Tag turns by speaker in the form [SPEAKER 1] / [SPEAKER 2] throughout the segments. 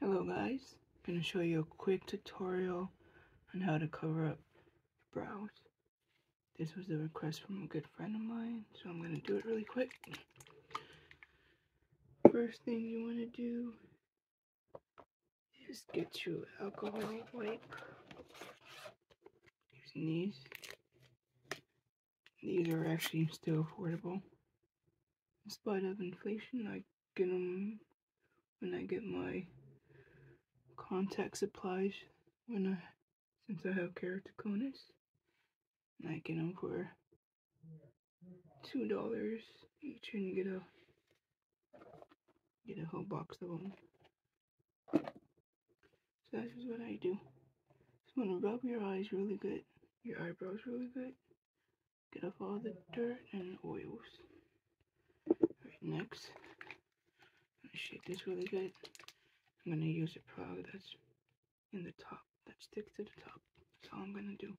[SPEAKER 1] Hello guys, I'm going to show you a quick tutorial on how to cover up your brows. This was a request from a good friend of mine, so I'm going to do it really quick. First thing you want to do is get you an alcohol wipe. Using these. These are actually still affordable. In spite of inflation, I get them when I get my contact supplies since I have keratoconus. And I get them for $2 each, and you get a whole box of them. So that's just what I do. Just want to rub your eyes really good, your eyebrows really good. Get off all the dirt and oils. Alright, next, I'm gonna shake this really good. I'm gonna use a product that's in the top, that sticks to the top. That's all I'm gonna do.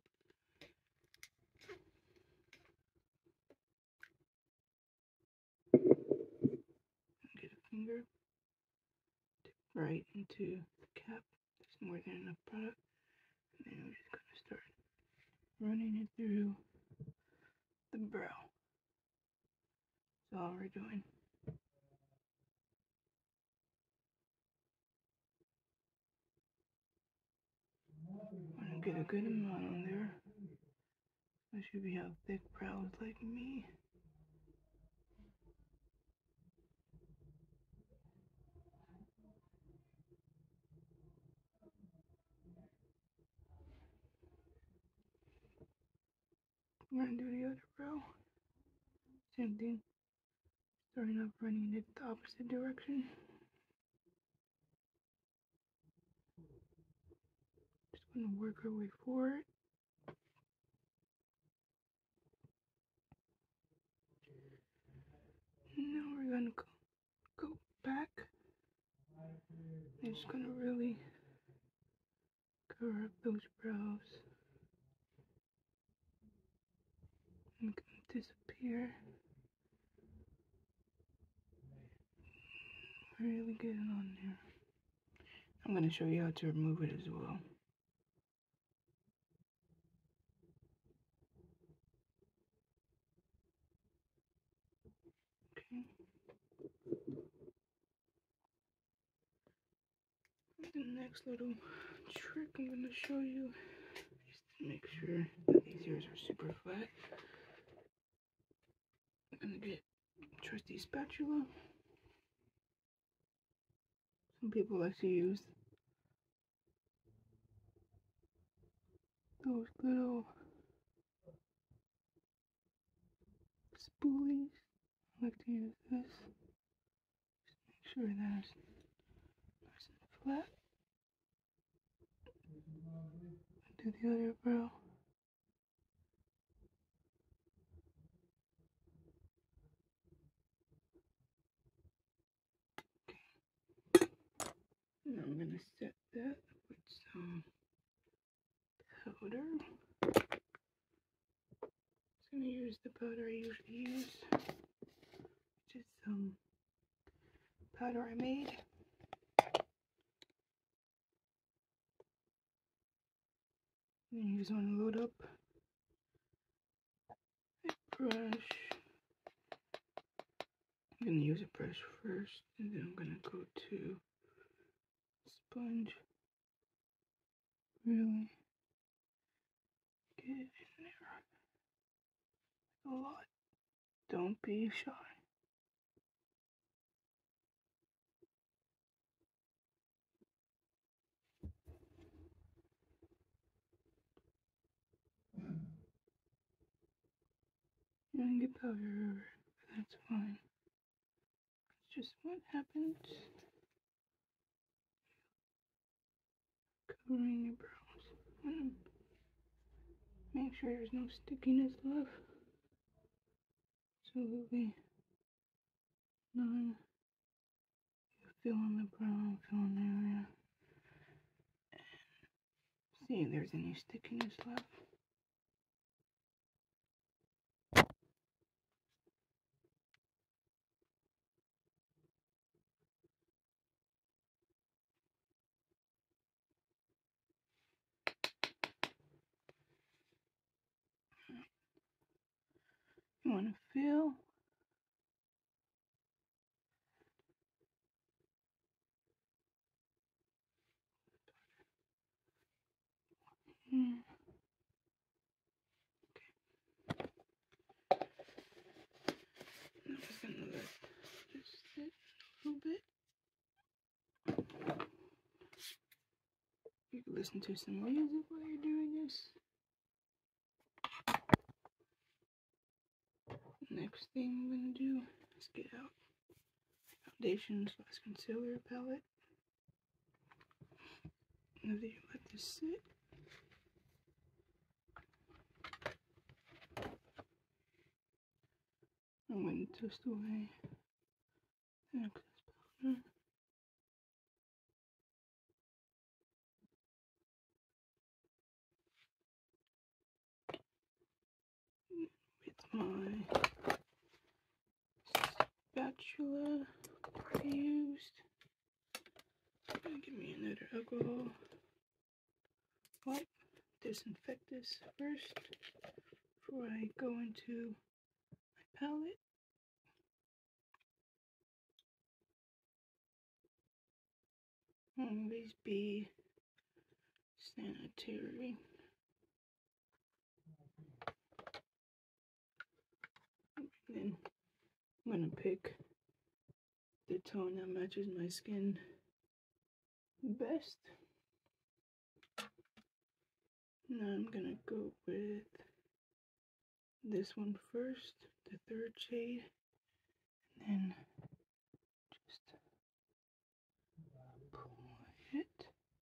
[SPEAKER 1] Get a finger, dip right into the cap. There's more than enough product. And then we're just gonna start running it through the brow. That's all we're doing. I'm gonna get a good amount on there. Especially if you have thick brows like me. We're gonna do the other brow. Same thing. Starting off running it the opposite direction. Just gonna work our way forward. Now we're gonna go back. I'm just gonna really cover up those brows. Make them disappear. Really get it on there. I'm gonna show you how to remove it as well. Okay. The next little trick I'm gonna show you is to make sure that these ears are super flat. I'm gonna get a trusty spatula. Some people like to use those little spoolies. I like to use this. Just make sure that it's nice and flat. Do the other brow. Now I'm gonna set that with some powder. I'm gonna use the powder I usually use, which is some powder I made. And you just want to load up a brush. I'm gonna use a brush first, and then I'm gonna go to sponge. Really get it in there a lot. Don't be shy. You can get powder everywhere, but that's fine. It's just what happens. Covering your brows. Make sure there's no stickiness left. Absolutely none. Fill in the brown, fill in the area. See if there's any stickiness left. You want to feel. Mm. I'm just gonna let this sit a little bit. You can listen to some music while you're doing this. Next thing I'm gonna do is get out foundation / concealer palette. After you let this sit, I'm going to twist away the excess powder. With my spatula I used. Gonna give me another alcohol wipe. Disinfect this first before I go into my palette. Always be sanitary. Then I'm gonna pick the tone that matches my skin best. Now I'm gonna go with this one first, the third shade, and then just apply it.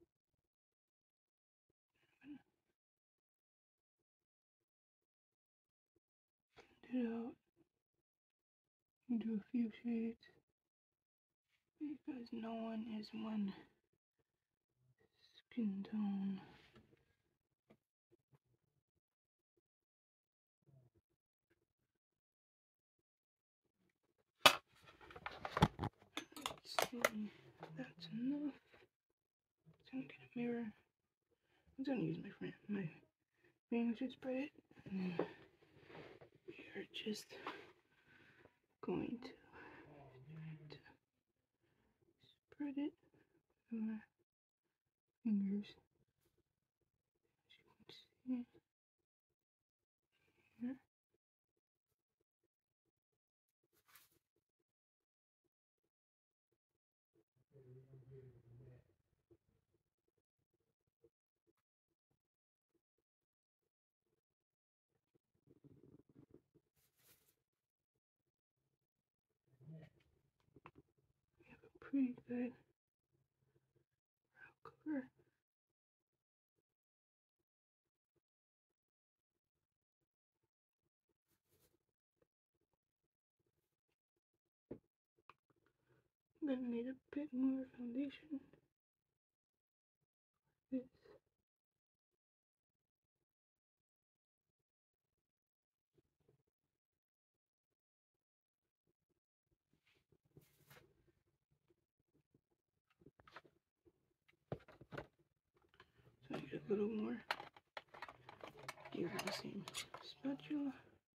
[SPEAKER 1] Get it out. Do a few shades because no one is one skin tone. Let's see, that's enough. I'm gonna get a mirror. I'm gonna use my fingers to spread it. And we are just going to spread it with my fingers. As you can see here. We have a pretty good brown color. I'm gonna need a bit more foundation. This. So I get a little more. Use the same spatula.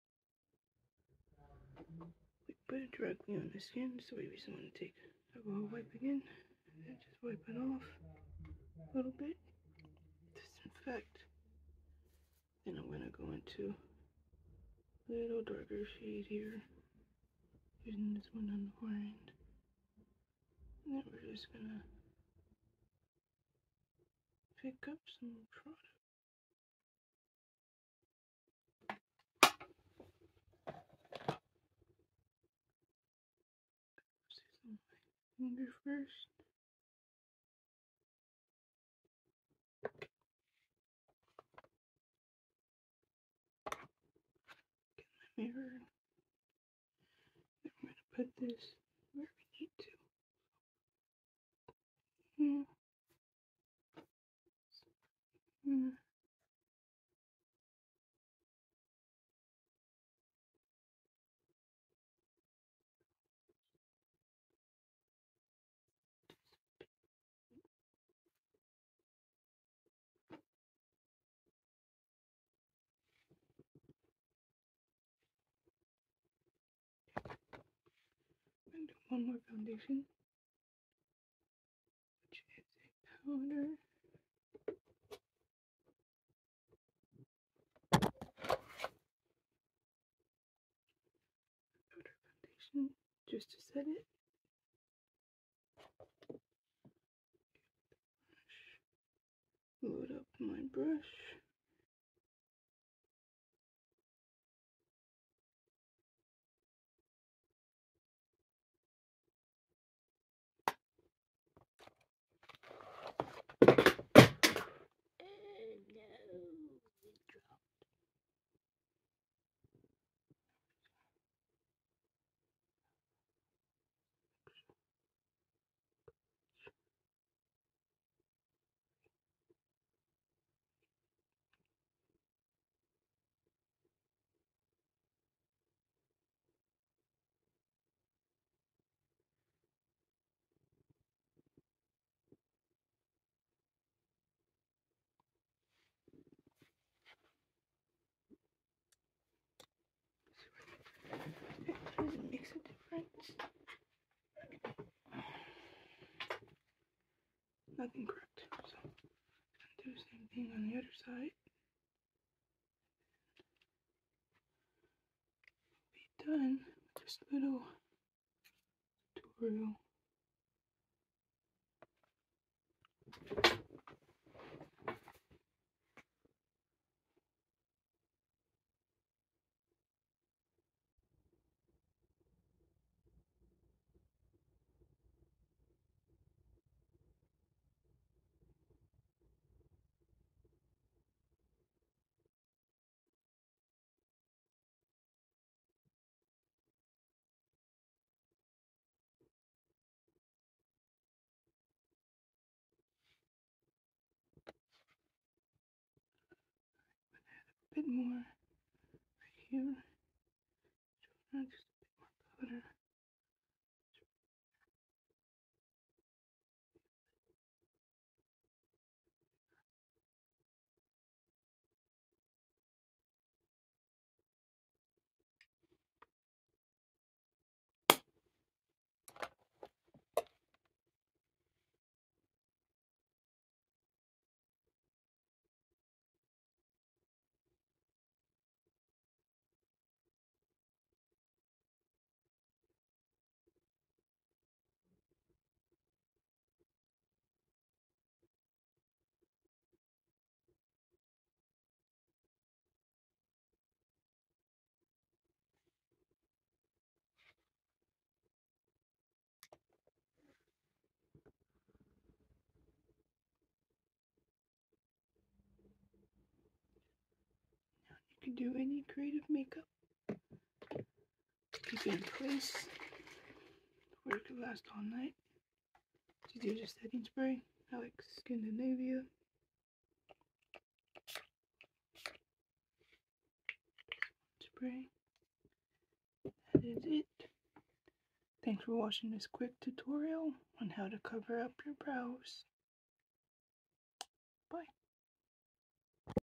[SPEAKER 1] We put it directly on the skin, so we just want to take alcohol wipe again, and then just wipe it off a little bit. Disinfect. Then I'm gonna go into a little darker shade here, using this one on the far end. And then we're just gonna pick up some product. Some finger first. Get my mirror. Then I'm gonna put this where we need to. Here. Here. one more foundation, which is a powder. Powder foundation, just to set it. Load up my brush. It makes a difference. Nothing correct. So I'm gonna do the same thing on the other side. Be done with this little tutorial. A bit more right here. Just a bit more powder. You can do any creative makeup. Keep it in place where it could last all night. Just use a setting spray. I like Scandinavia. Spray. That is it. Thanks for watching this quick tutorial on how to cover up your brows.